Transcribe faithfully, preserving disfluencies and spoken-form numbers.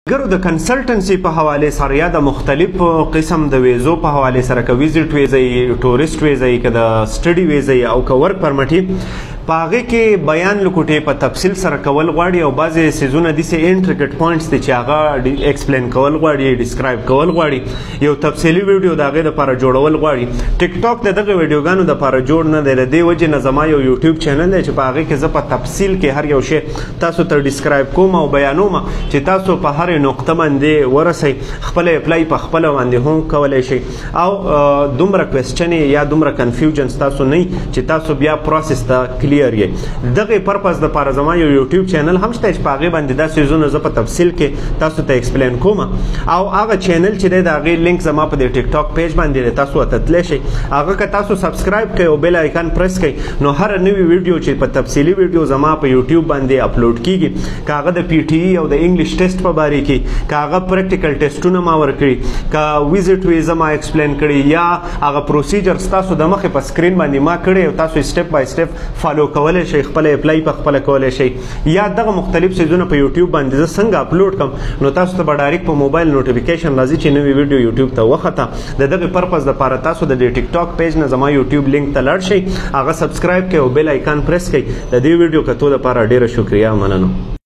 ګرو د کنسلټنسي په حواله سره یا د مختلف قسم د ویزو په حواله سره ک ویزټ ویزه ټوریست ویزه ک د سټډي ویزه او ک ورک پرمټي پاغه کې بیان لکوټه په تفصیل سره کول غواړي او بعضی سيزونه د سي انټریکټ پوینټس ته چې هغه ایکسپلین کول غواړي ډیسکرایب کول غواړي یو تفصیلی ویډیو دغه لپاره جوړول غواړي ټیک ټاک دغه ویډیوګانو د لپاره جوړ نه دی د دې وجه نه زما یو یوټیوب چینل دی چې پاغه کې زه په تفصیل کې هر یو شی تاسو ته ډیسکرایب کوم او بیانوم چې تاسو په هر نقطه باندې ورسئ خپل اپلای په خپل باندې هم کولای شئ او دومره کوېسچن یا دومره کنفیوژن تاسو نه چې تاسو بیا پروسس ته کلیر یې دغه پرپس د پاره زما یو یوټیوب چینل هم شته چې پاغه باندې دا سيزونه زه په تفصیل کې تاسو ته ایکسپلین کوم او هغه چینل چې دی دا غي لینک زما په د ټیک ټاک پیج باندې تاسو ته تللی شئ هغه که تاسو سبسکرایب کړئ او بیل آیکن پریس کړئ نو هر نوی ویډیو چې په تفصیلی ویډیو زما په یوټیوب باندې اپلوډ کیږي کاغه د پی ټی ای او د انګلیش ټیسټ په باره کې کاغه پریکټیکل ټیسټونه ما ورکړي کا ویزټ ویزا ما ایکسپلین کړي یا هغه پروسیجر تاسو د مخه په سکرین باندې ما کړي او تاسو سټپ بای سټپ فالو کولای شئ خپل اپلای په خپل کولای شئ یا دغه مختلف سيزونه په یوټیوب باندې زه څنګه اپلوډ کوم نو تاسو ته به ډایرکټ په موبایل نوټیفیکیشن راځي چې نوې ویډیو یوټیوب ته وخته د دغه پرپس لپاره تاسو د ټیک ټاک پیج نه زما یوټیوب لینک ته لاړ شئ هغه سبسکرایب کړئ او بیل آیکن پریس کړئ د دې ویډیو کتو لپاره ډیره شکریا مننه